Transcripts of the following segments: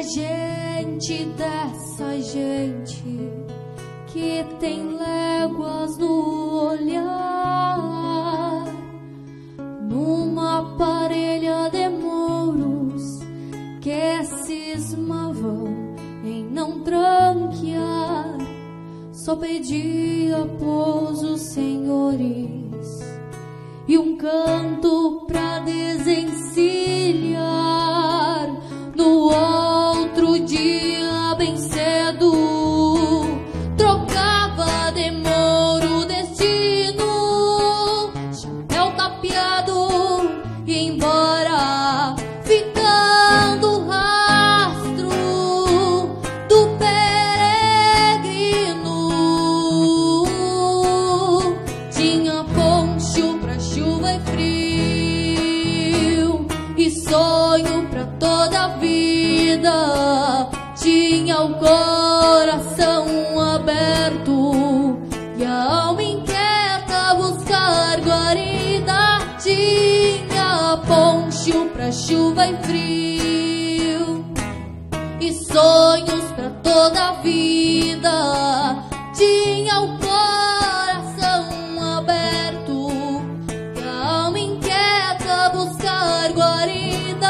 gente dessa gente que tem léguas no olhar, numa parelha de mouros que cismavam em não tranquear. Só pedia pouso, senhores, e um canto pra desencilhar. No outro dia, bem cedo, trocava de mouro o destino, chapéu tapeado e embora, ficando o rastro do peregrino. Tinha poncho pra chuva e frio e sonho pra toda a vida. Tinha o coração aberto e a alma inquieta a buscar guarida. Tinha poncho pra chuva e frio e sonhos pra toda a vida. Tinha o coração aberto e a alma inquieta a buscar guarida.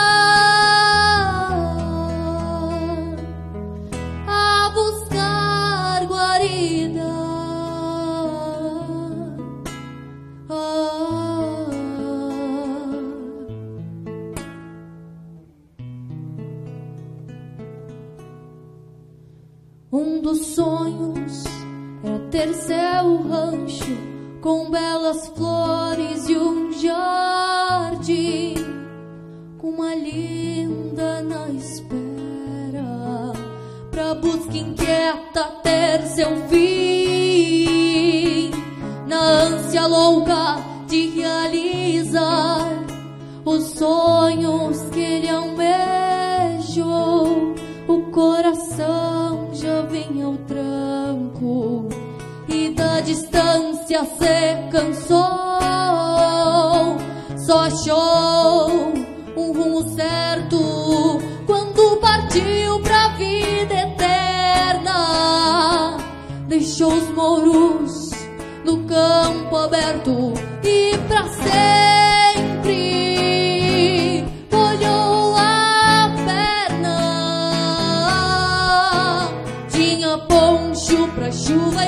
A buscar guarida. Um dos sonhos era ter seu rancho com belas flores e um jardim, com uma linda na espera, pra busca inquieta ter seu fim. Na ânsia louca de realizar os sonhos que ele almejou, o coração já vinha ao tranco e da distância se cansou. Só achou um rumo certo quando partiu pra vida eterna. Deixou os mouros no campo aberto e pra sempre molhou a perna. Tinha poncho pra chuva e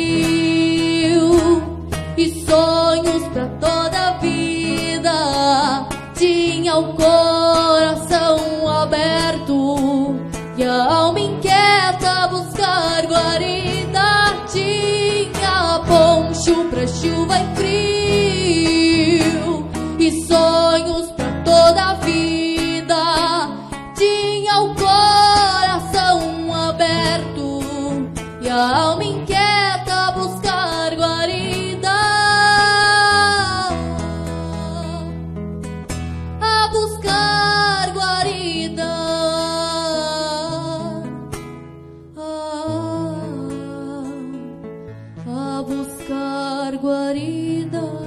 frio e sonhos pra toda a vida. Tinha o coração aberto e a alma inquieta a buscar guarida. Tinha poncho pra chuva e frio e sonhos pra toda a vida. Tinha o coração aberto e a alma inquieta a buscar guarida. A buscar guarida. A buscar guarida.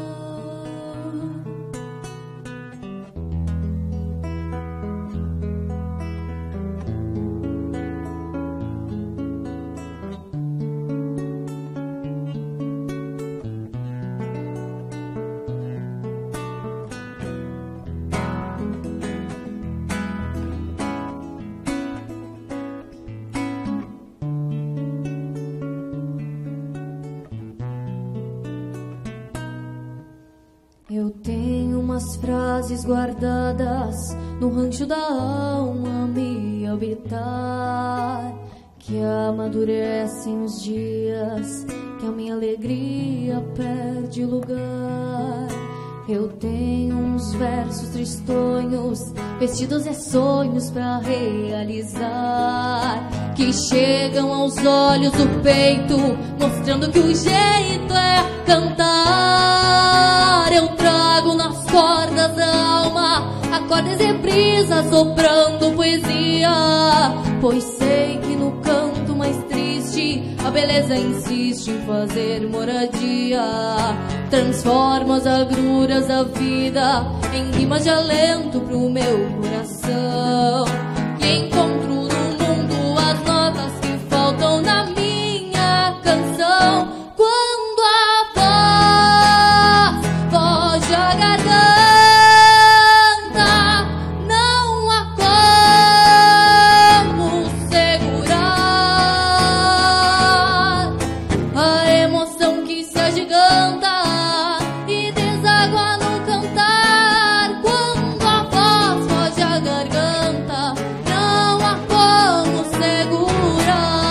Eu tenho umas frases guardadas no rancho da alma me habitar, que amadurecem os dias, que a minha alegria perde lugar. Eu tenho uns versos tristonhos, vestidos de sonhos pra realizar, que chegam aos olhos do peito, mostrando que o jeito é cantar. Eu trago nas cordas da alma acordes e brisas soprando poesia, pois sei que no canto mais triste a beleza insiste em fazer moradia. Transforma as agruras da vida em rimas de alento pro meu coração, que Encontro no mundo as notas que faltam na minha canção. Quando a voz foge a garganta, não há como segurar a emoção que se agiganta e deságua no cantar. Quando a voz foge a garganta, não há como segurar.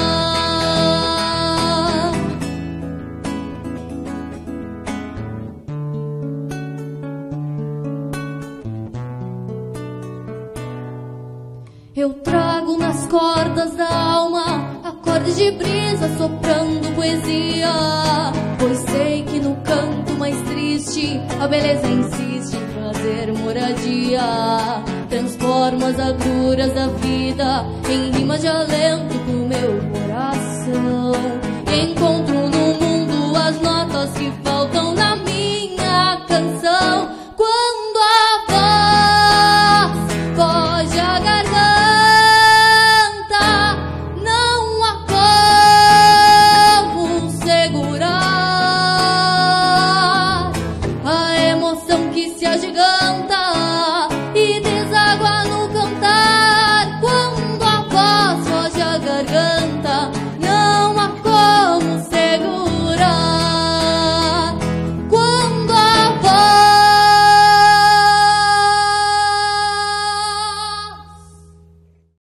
Eu trago nas cordas da alma acordes de brisa soprando poesia, pois sei que no canto mais triste a beleza insiste em trazer moradia. Transforma as agruras da vida em rimas de alento pro meu coração. Encontro no mundo as notas que faltam na minha